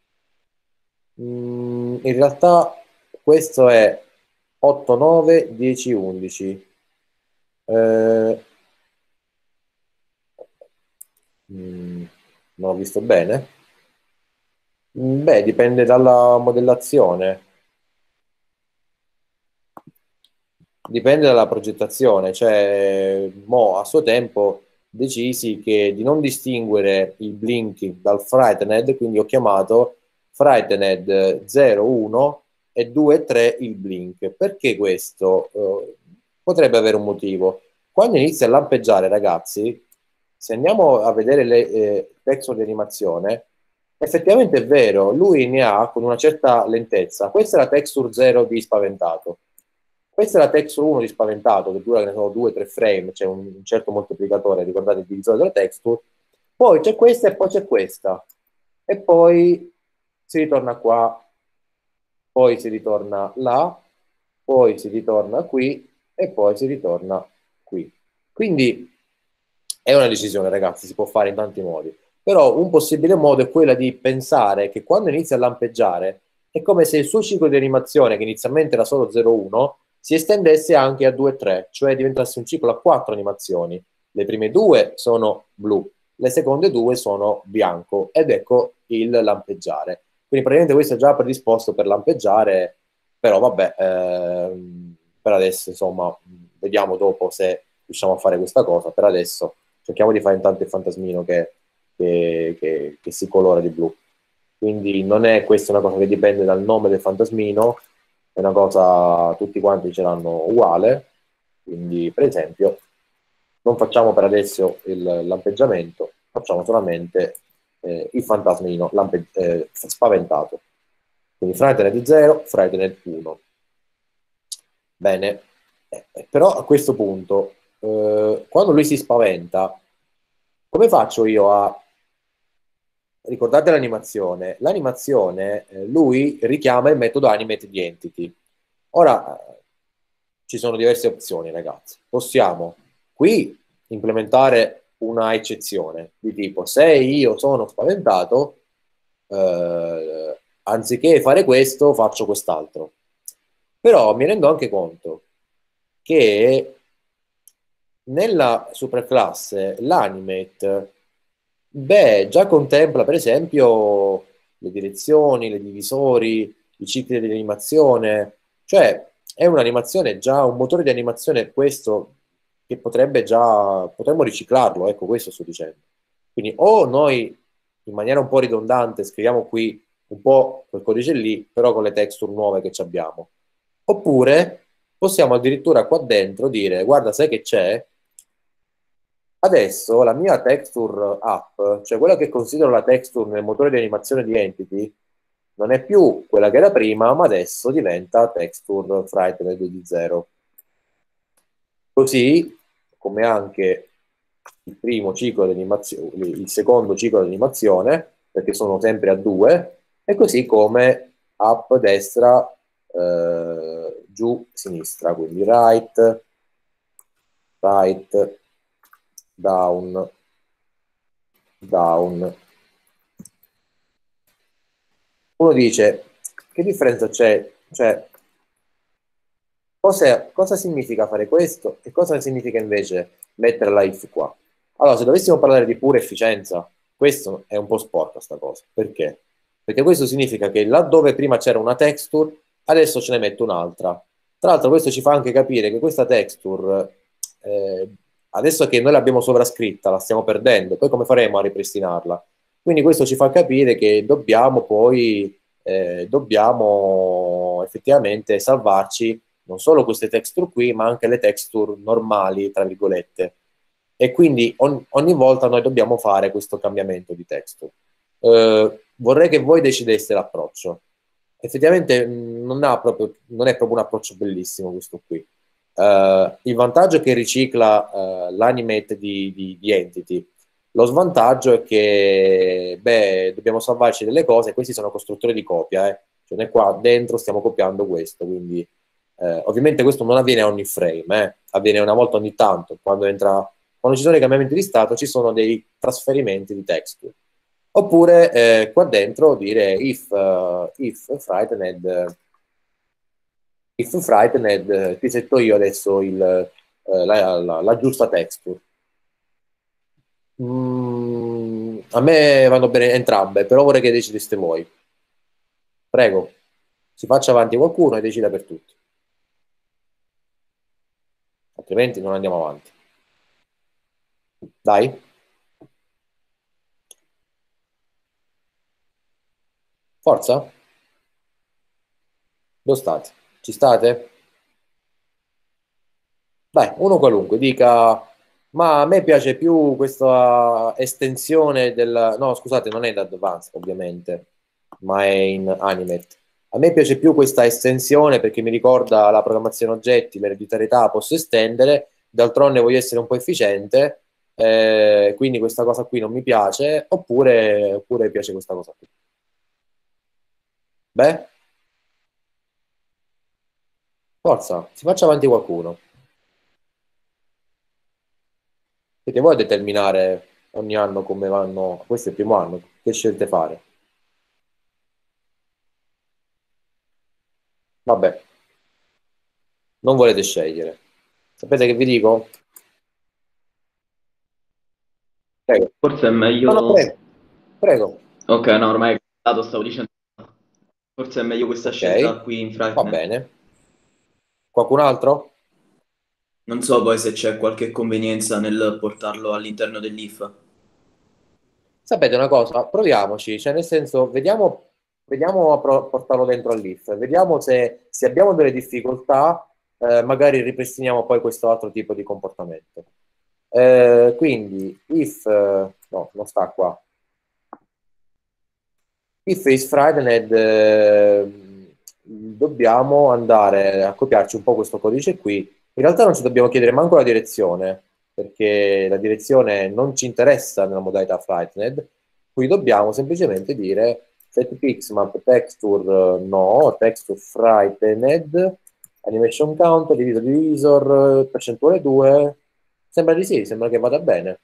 Mm, in realtà questo è otto, nove, dieci, undici. Eh, mm, non ho visto bene. Mm, Beh, dipende dalla modellazione, dipende dalla progettazione. Cioè, mo, a suo tempo decisi che di non distinguere il blinking dal frightened, quindi ho chiamato frightened zero, uno e due, tre il blink. Perché questo? Eh, potrebbe avere un motivo. Quando inizia a lampeggiare, ragazzi, se andiamo a vedere le eh, texture di animazione, effettivamente è vero, lui ne ha con una certa lentezza. Questa è la texture zero di spaventato. Questa è la texture uno di spaventato, che dura, che ne so, due tre frame, c'è un, un certo moltiplicatore, ricordate il divisore della texture. Poi c'è questa e poi c'è questa. E poi si ritorna qua, poi si ritorna là, poi si ritorna qui e poi si ritorna qui. Quindi è una decisione, ragazzi, si può fare in tanti modi. Però un possibile modo è quello di pensare che quando inizia a lampeggiare è come se il suo ciclo di animazione, che inizialmente era solo zero uno, si estendesse anche a due tre, cioè diventasse un ciclo a quattro animazioni. Le prime due sono blu, le seconde due sono bianco, ed ecco il lampeggiare. Quindi praticamente questo è già predisposto per lampeggiare, però vabbè, ehm, per adesso insomma, vediamo dopo se riusciamo a fare questa cosa. Per adesso cerchiamo di fare intanto il fantasmino che, che, che, che si colora di blu. Quindi non è questa una cosa che dipende dal nome del fantasmino, è una cosa, tutti quanti ce l'hanno uguale. Quindi per esempio non facciamo per adesso il lampeggiamento, facciamo solamente eh, il fantasmino lampe- eh, spaventato. Quindi frightened zero, frightened uno. Bene, eh, però a questo punto, eh, quando lui si spaventa, come faccio io a ricordate l'animazione, l'animazione, eh, lui richiama il metodo animate di entity. Ora, eh, ci sono diverse opzioni, ragazzi. Possiamo qui implementare una eccezione, di tipo, se io sono spaventato, eh, anziché fare questo, faccio quest'altro. Però mi rendo anche conto che nella superclasse l'animate, beh, già contempla per esempio le direzioni, le divisori, i cicli di animazione, cioè è un'animazione già, un motore di animazione questo che potrebbe già, potremmo riciclarlo, ecco, questo sto dicendo. Quindi o noi in maniera un po' ridondante scriviamo qui un po' quel codice lì, però con le texture nuove che ci abbiamo. Oppure possiamo addirittura qua dentro dire, guarda, sai che c'è? Adesso la mia texture app, cioè quella che considero la texture nel motore di animazione di Entity, non è più quella che era prima, ma adesso diventa texture frightened di zero. Così come anche il primo ciclo di animazione, il secondo ciclo di animazione, perché sono sempre a due, e così come up destra, eh, giù sinistra, quindi right, right, down, down. Uno dice, che differenza c'è? Cioè, cosa, cosa significa fare questo e cosa significa invece mettere la if qua? Allora, se dovessimo parlare di pura efficienza, questo è un po' sporca sta cosa. Perché? Perché questo significa che laddove prima c'era una texture, adesso ce ne metto un'altra. Tra l'altro questo ci fa anche capire che questa texture, eh, adesso che noi l'abbiamo sovrascritta, la stiamo perdendo, poi come faremo a ripristinarla? Quindi questo ci fa capire che dobbiamo poi, eh, dobbiamo effettivamente salvarci non solo queste texture qui, ma anche le texture normali, tra virgolette. E quindi on- ogni volta noi dobbiamo fare questo cambiamento di texture. Eh, vorrei che voi decideste l'approccio. Effettivamente mh, non, ha proprio, non è proprio un approccio bellissimo questo qui. Eh, il vantaggio è che ricicla eh, l'animate di, di, di Entity. Lo svantaggio è che beh, dobbiamo salvarci delle cose, questi sono costruttori di copia, eh. Cioè noi qua dentro stiamo copiando questo, quindi eh, ovviamente questo non avviene ogni frame, eh. Avviene una volta ogni tanto, quando entra, quando ci sono i cambiamenti di stato ci sono dei trasferimenti di texture. Oppure eh, qua dentro dire if, uh, if frightened, if frightened, ti setto io adesso il, eh, la, la, la giusta texture. Mm, a me vanno bene entrambe, però vorrei che decideste voi. Prego, si faccia avanti qualcuno e decida per tutti. Altrimenti non andiamo avanti. Dai. Forza? Dove state? Ci state? Dai, uno qualunque, dica, ma a me piace più questa estensione del... No, scusate, non è da Advanced, ovviamente, ma è in Animate. A me piace più questa estensione perché mi ricorda la programmazione oggetti, l'ereditarietà, posso estendere, d'altronde voglio essere un po' efficiente, eh, quindi questa cosa qui non mi piace, oppure, oppure piace questa cosa qui. Beh, forza, si faccia avanti qualcuno. Siete voi a determinare ogni anno come vanno, questo è il primo anno, che scelte fare. Vabbè, non volete scegliere. Sapete che vi dico? Prego. Forse è No, no, meglio. prego. Prego. Ok, no, ormai è cambiato, stavo dicendo. Forse è meglio questa Ok, scelta qui in va Frightened. bene. Qualcun altro? Non so poi se c'è qualche convenienza nel portarlo all'interno dell'I F. Sapete una cosa? Proviamoci, cioè nel senso, vediamo, vediamo a pro- portarlo dentro all'I F, vediamo se, se abbiamo delle difficoltà, eh, magari ripristiniamo poi questo altro tipo di comportamento. Eh, quindi, if, eh, no, non sta qua. If is frightened, eh, dobbiamo andare a copiarci un po' questo codice qui. In realtà non ci dobbiamo chiedere manco la direzione, perché la direzione non ci interessa nella modalità frightened. Qui dobbiamo semplicemente dire set pixmap texture no, texture frightened, animation count, diviso divisor, percentuale due, sembra di sì, sembra che vada bene.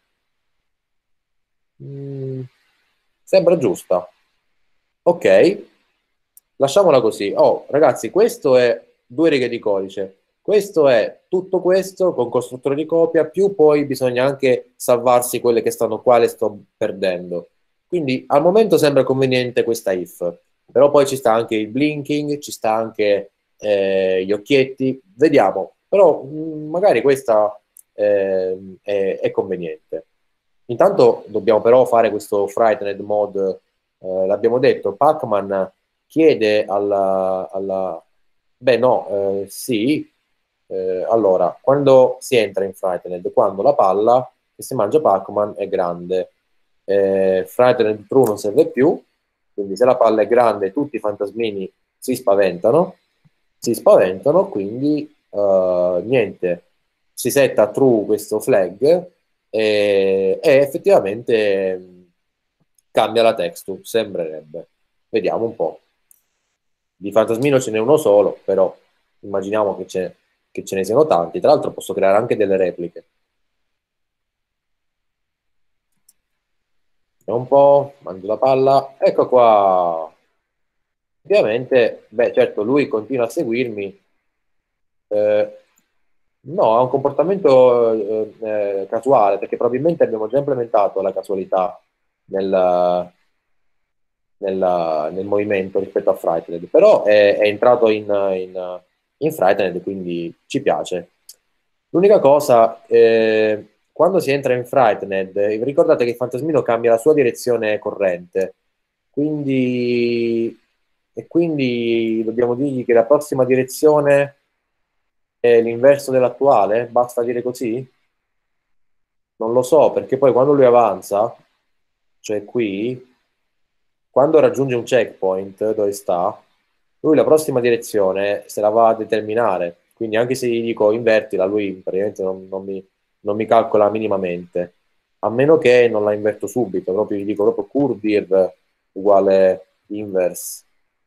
Mm, sembra giusta. Ok, lasciamola così. Oh, ragazzi, questo è due righe di codice. Questo è tutto questo con costruttore di copia, più poi bisogna anche salvarsi quelle che stanno qua, le sto perdendo. Quindi al momento sembra conveniente questa if, però poi ci sta anche il blinking, ci sta anche eh, gli occhietti, vediamo. Però mh, magari questa eh, è, è conveniente. Intanto dobbiamo però fare questo frightened mode, eh, l'abbiamo detto, Pac-Man chiede alla, alla- beh no, eh, sì, eh, allora, quando si entra in Frightened, quando la palla che si mangia Pac-Man è grande, eh, Frightened True non serve più, quindi se la palla è grande tutti i fantasmini si spaventano, si spaventano, quindi eh, niente, si setta True questo flag e, e effettivamente mh, cambia la texture, sembrerebbe. Vediamo un po'. Di fantasmino ce n'è uno solo, però immaginiamo che ce, che ce ne siano tanti. Tra l'altro posso creare anche delle repliche. Vediamo un po', mangio la palla. Ecco qua. Ovviamente, beh, certo, lui continua a seguirmi. Eh, no, ha un comportamento eh, eh, casuale, perché probabilmente abbiamo già implementato la casualità nel, nel, nel movimento rispetto a Frightened, però è, è entrato in, in, in Frightened, quindi ci piace. L'unica cosa, eh, quando si entra in Frightened, eh, ricordate che il fantasmino cambia la sua direzione corrente, quindi, e quindi dobbiamo dirgli che la prossima direzione è l'inverso dell'attuale? Basta dire così? Non lo so, perché poi quando lui avanza, cioè qui, quando raggiunge un checkpoint dove sta, lui la prossima direzione se la va a determinare. Quindi anche se gli dico invertila, lui praticamente non, non mi, non mi calcola minimamente. A meno che non la inverto subito, proprio gli dico proprio curdir uguale inverse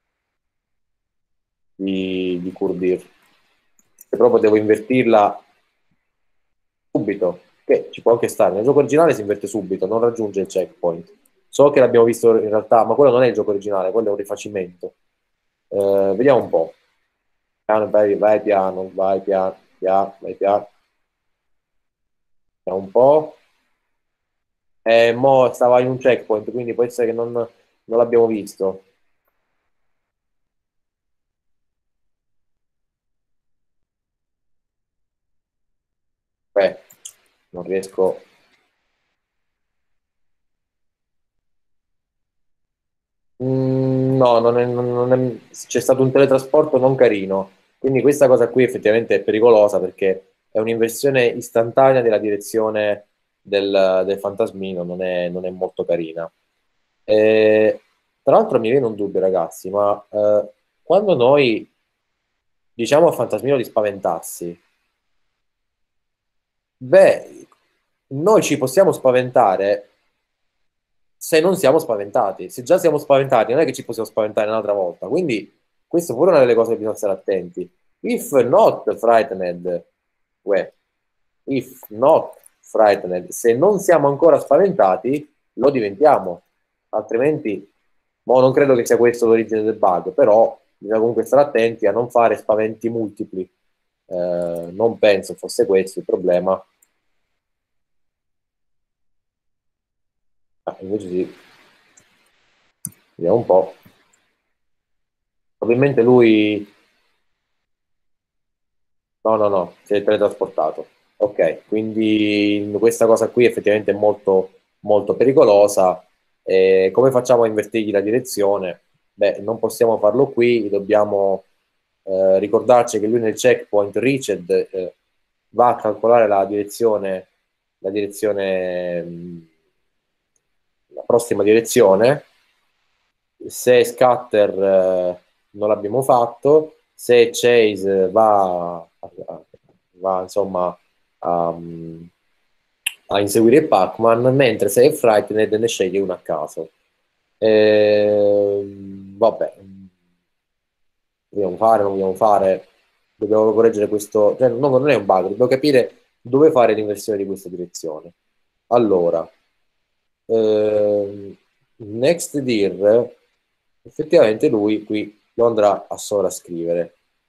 di, di curdir. Se proprio devo invertirla subito, che ci può anche stare. Nel gioco originale si inverte subito, non raggiunge il checkpoint. So che l'abbiamo visto in realtà, ma quello non è il gioco originale, quello è un rifacimento. Eh, vediamo un po'. Piano, vai, vai piano, vai piano, piano, vai piano. Vediamo un po'. Eh, mo stava in un checkpoint, quindi può essere che non, non l'abbiamo visto. Beh, non riesco. Mm, no, non è- non- non è- c'è stato un teletrasporto non carino, quindi questa cosa qui effettivamente è pericolosa perché è un'inversione istantanea della direzione del, del fantasmino, non è, non è molto carina. Eh, tra l'altro mi viene un dubbio, ragazzi, ma eh, quando noi diciamo al fantasmino di spaventarsi, beh, noi ci possiamo spaventare se non siamo spaventati. Se già siamo spaventati, non è che ci possiamo spaventare un'altra volta. Quindi, questo è pure una delle cose che bisogna stare attenti. If not frightened, uè, if not frightened, se non siamo ancora spaventati, lo diventiamo. Altrimenti, mo non credo che sia questo l'origine del bug, però bisogna comunque stare attenti a non fare spaventi multipli. Eh, non penso fosse questo il problema. Ah, invece sì, vediamo un po'. Probabilmente lui. No, no, no, si è teletrasportato. Ok, quindi questa cosa qui effettivamente è molto, molto pericolosa. E come facciamo a invertirgli la direzione? Beh, non possiamo farlo qui, dobbiamo eh, ricordarci che lui nel checkpoint reached eh, va a calcolare la direzione, la direzione, mh, la prossima direzione. Se scatter eh, non l'abbiamo fatto, se chase va, va insomma a, a inseguire il Pac-Man, mentre se è Frightened ne sceglie uno a caso. Ehm, vabbè, dobbiamo fare, non dobbiamo fare, dobbiamo correggere questo, cioè, no, non è un bug, dobbiamo capire dove fare l'inversione di questa direzione. Allora, ehm, next dir, effettivamente lui qui lo andrà a sovrascrivere.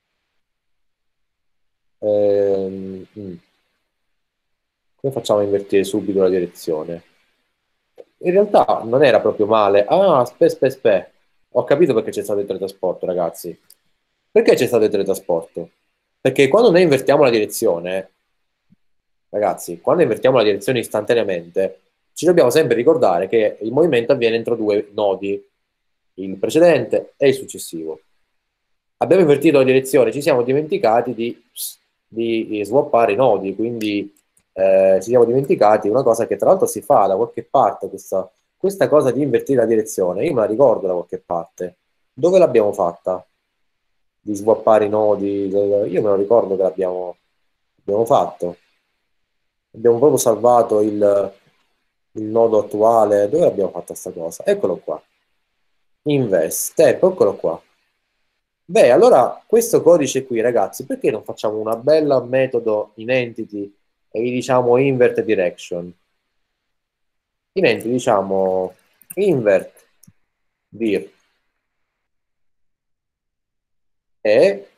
Ehm, mm. Come facciamo a invertire subito la direzione? In realtà non era proprio male. Ah, aspetta, aspetta, aspetta. Ho capito perché c'è stato il teletrasporto, ragazzi. Perché c'è stato il teletrasporto? Perché quando noi invertiamo la direzione, ragazzi, quando invertiamo la direzione istantaneamente, ci dobbiamo sempre ricordare che il movimento avviene entro due nodi, il precedente e il successivo. Abbiamo invertito la direzione, ci siamo dimenticati di, di, di swappare i nodi, quindi eh, ci siamo dimenticati una cosa che tra l'altro si fa da qualche parte, questa, questa cosa di invertire la direzione, io me la ricordo da qualche parte. Dove l'abbiamo fatta? Di swappare i nodi? Io me lo ricordo che l'abbiamo abbiamo fatto. Abbiamo proprio salvato il, il nodo attuale. Dove abbiamo fatto questa cosa? Eccolo qua. Invest, step, eccolo qua. Beh, allora questo codice qui, ragazzi, perché non facciamo una bella metodo in entity e gli diciamo invert direction? In entity diciamo invert dir e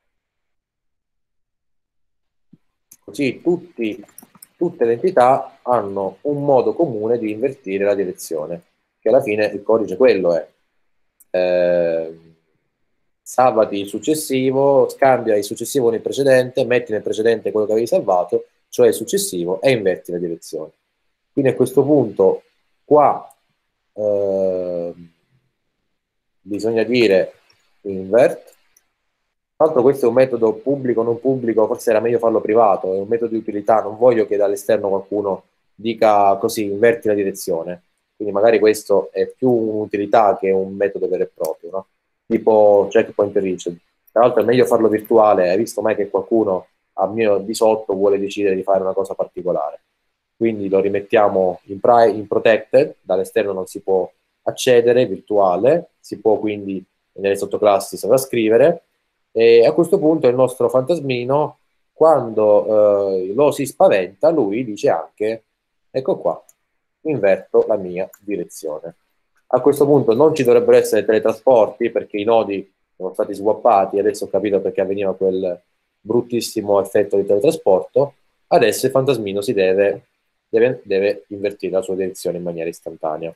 così tutti, tutte le entità hanno un modo comune di invertire la direzione, che alla fine il codice quello è. Eh, salvati il successivo, scambia il successivo con il precedente, metti nel precedente quello che avevi salvato, cioè il successivo, e inverti la direzione. Quindi a questo punto qua eh, bisogna dire invert. Tra l'altro questo è un metodo pubblico, non pubblico, forse era meglio farlo privato, è un metodo di utilità, non voglio che dall'esterno qualcuno dica così, inverti la direzione. Quindi magari questo è più un'utilità che un metodo vero e proprio, no? Tipo checkpoint reached. Tra l'altro è meglio farlo virtuale, hai visto mai che qualcuno a mio di sotto vuole decidere di fare una cosa particolare. Quindi lo rimettiamo in, pri- in protected, dall'esterno non si può accedere, virtuale, si può quindi nelle sottoclassi sovrascrivere, e a questo punto il nostro fantasmino, quando eh, lo si spaventa, lui dice anche, ecco qua, inverto la mia direzione. A questo punto non ci dovrebbero essere teletrasporti perché i nodi sono stati swappati, adesso ho capito perché avveniva quel bruttissimo effetto di teletrasporto, adesso il fantasmino si deve, deve, deve invertire la sua direzione in maniera istantanea.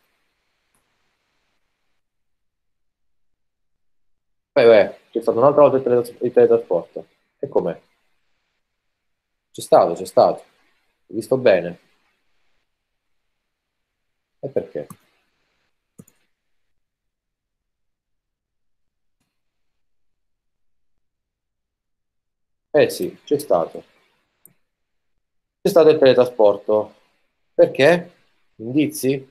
Beh, beh, c'è stato un'altra volta il, teletras- il teletrasporto. E com'è? C'è stato, c'è stato. Ho visto bene. E perché? Eh sì, c'è stato. C'è stato il teletrasporto. Perché? Indizi?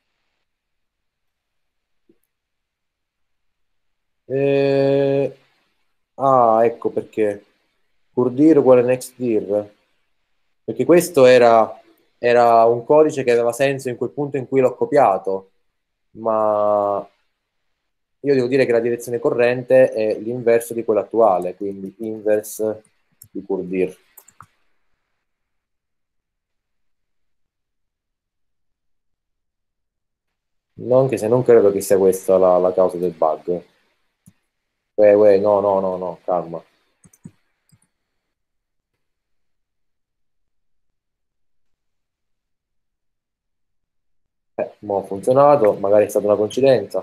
Eh, Ah, ecco perché. Curdir uguale next dir. Perché questo era, era un codice che aveva senso in quel punto in cui l'ho copiato, ma io devo dire che la direzione corrente è l'inverso di quella attuale, quindi inverse di curdir. No, anche se non credo che sia questa la, la causa del bug. Uè, uè, no, no, no, no, calma. Eh, mo ha funzionato, magari è stata una coincidenza.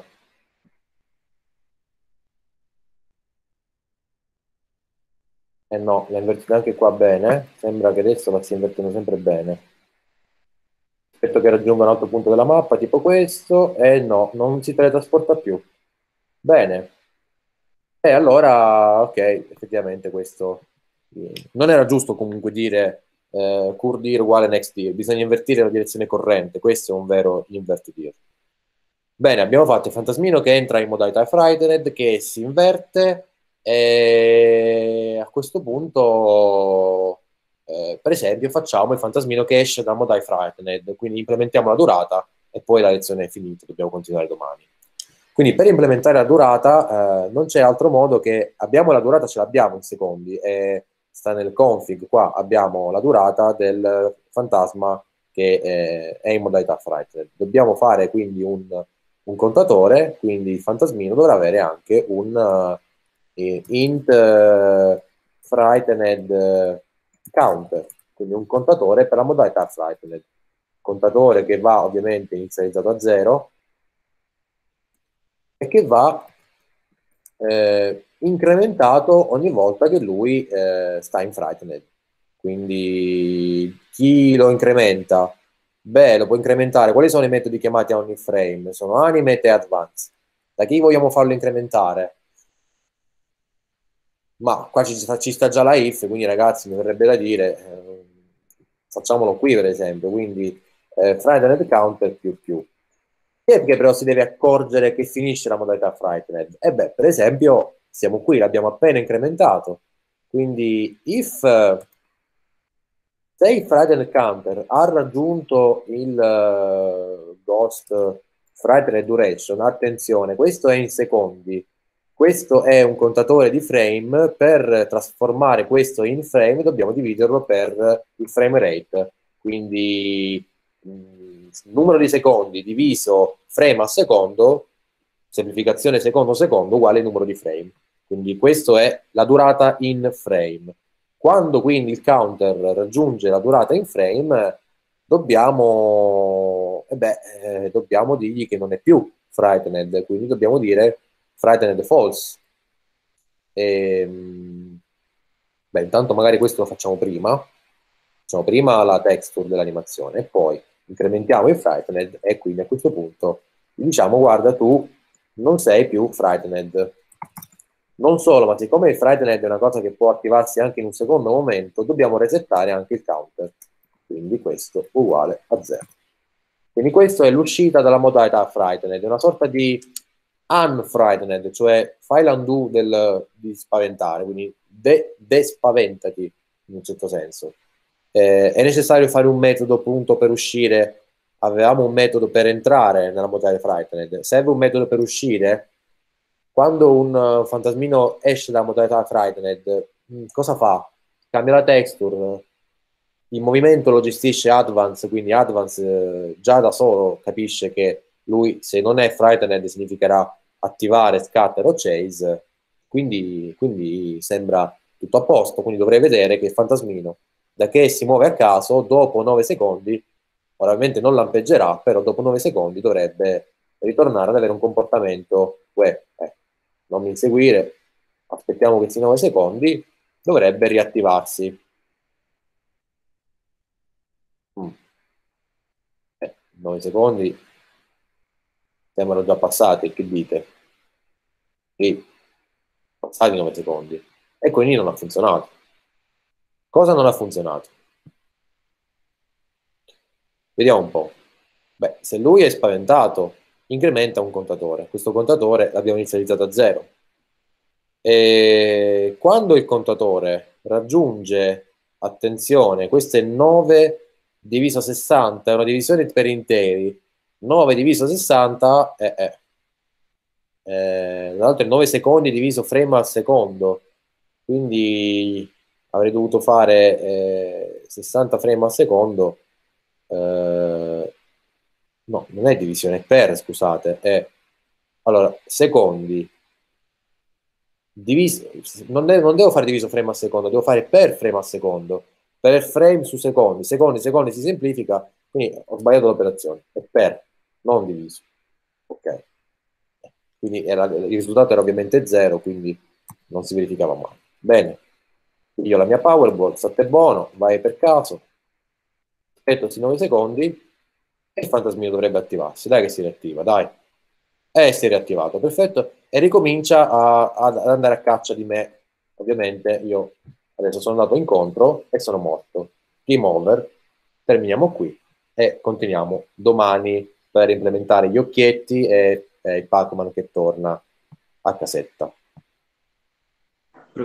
Eh no, l'ha invertita anche qua bene. Sembra che adesso la stia invertendo sempre bene. Aspetto che raggiunga un altro punto della mappa, tipo questo, e no, non si teletrasporta più. Bene. E allora, ok, effettivamente questo eh, non era giusto comunque dire eh, curdir uguale next dir, bisogna invertire la direzione corrente, questo è un vero invert dir. Bene, abbiamo fatto il fantasmino che entra in modalità frightened, che si inverte, e a questo punto eh, per esempio facciamo il fantasmino che esce da Modai Frightened, quindi implementiamo la durata e poi la lezione è finita, dobbiamo continuare domani. Quindi per implementare la durata eh, non c'è altro modo che abbiamo la durata, ce l'abbiamo in secondi, e sta nel config, qua abbiamo la durata del fantasma che eh, è in modalità Frightened. Dobbiamo fare quindi un, un contatore, quindi il fantasmino dovrà avere anche un uh, int uh, Frightened uh, counter, quindi un contatore per la modalità Frightened. Contatore che va ovviamente inizializzato a zero e che va eh, incrementato ogni volta che lui eh, sta in Frightened. Quindi chi lo incrementa? Beh, lo può incrementare. Quali sono i metodi chiamati a ogni frame? Sono animate e advance. Da chi vogliamo farlo incrementare? Ma qua ci, ci sta già la if, quindi ragazzi mi verrebbe da dire, eh, facciamolo qui per esempio, quindi eh, Frightened counter più più. Perché però si deve accorgere che finisce la modalità Frightened? E beh, per esempio, siamo qui, l'abbiamo appena incrementato. Quindi, if se il Frightened counter ha raggiunto il uh, Ghost Frightened duration, attenzione, questo è in secondi. Questo è un contatore di frame, per trasformare questo in frame dobbiamo dividerlo per il frame rate. Quindi mh, numero di secondi diviso frame a secondo, semplificazione secondo secondo, uguale numero di frame. Quindi questa è la durata in frame. Quando quindi il counter raggiunge la durata in frame, dobbiamo, eh beh, eh, dobbiamo dirgli che non è più frightened, quindi dobbiamo dire frightened false. E, beh, intanto magari questo lo facciamo prima, facciamo prima la texture dell'animazione e poi incrementiamo il frightened e quindi a questo punto diciamo guarda tu non sei più frightened. Non solo, ma siccome il frightened è una cosa che può attivarsi anche in un secondo momento, dobbiamo resettare anche il counter. Quindi questo uguale a zero. Quindi questa è l'uscita dalla modalità frightened, è una sorta di unfrightened, cioè fai l'undo del, di spaventare, quindi de, despaventati in un certo senso. Eh, è necessario fare un metodo appunto per uscire. Avevamo un metodo per entrare nella modalità frightened, serve un metodo per uscire. Quando un uh, fantasmino esce dalla modalità frightened, mh, cosa fa? Cambia la texture, il movimento lo gestisce Advance, quindi Advance eh, già da solo capisce che lui, se non è frightened, significherà attivare scatter o chase, quindi, quindi sembra tutto a posto, quindi dovrei vedere che il fantasmino, da che si muove a caso, dopo nove secondi, ovviamente non lampeggerà, però dopo nove secondi dovrebbe ritornare ad avere un comportamento web. Eh, non mi inseguire, aspettiamo questi nove secondi, dovrebbe riattivarsi. Mm. Eh, nove secondi sembrano già passati, che dite? Sì, passati nove secondi. E quindi non ha funzionato. Cosa non ha funzionato? Vediamo un po'. Beh, se lui è spaventato, incrementa un contatore. Questo contatore l'abbiamo inizializzato a zero. E quando il contatore raggiunge, attenzione, questo è nove diviso sessanta, è una divisione per interi, nove diviso sessanta è, è, è tra l'altro è nove secondi diviso frame al secondo, quindi avrei dovuto fare eh, sessanta frame al secondo, eh, no, non è divisione, è per, scusate, è, allora, secondi, diviso, non, devo, non devo fare diviso frame al secondo, devo fare per frame al secondo, per frame su secondi, secondi, secondi si semplifica, quindi ho sbagliato l'operazione, è per, non diviso, ok, quindi era, il risultato era ovviamente zero, quindi non si verificava mai. Bene, quindi io ho la mia Powerball, sette buono, vai per caso, aspetto questi nove secondi e il fantasmino dovrebbe attivarsi, dai che si riattiva, dai. E si è riattivato, perfetto, e ricomincia a, a- ad andare a caccia di me. Ovviamente io adesso sono andato incontro e sono morto. Game over, terminiamo qui e continuiamo domani per implementare gli occhietti e, e il Pac-Man che torna a casetta.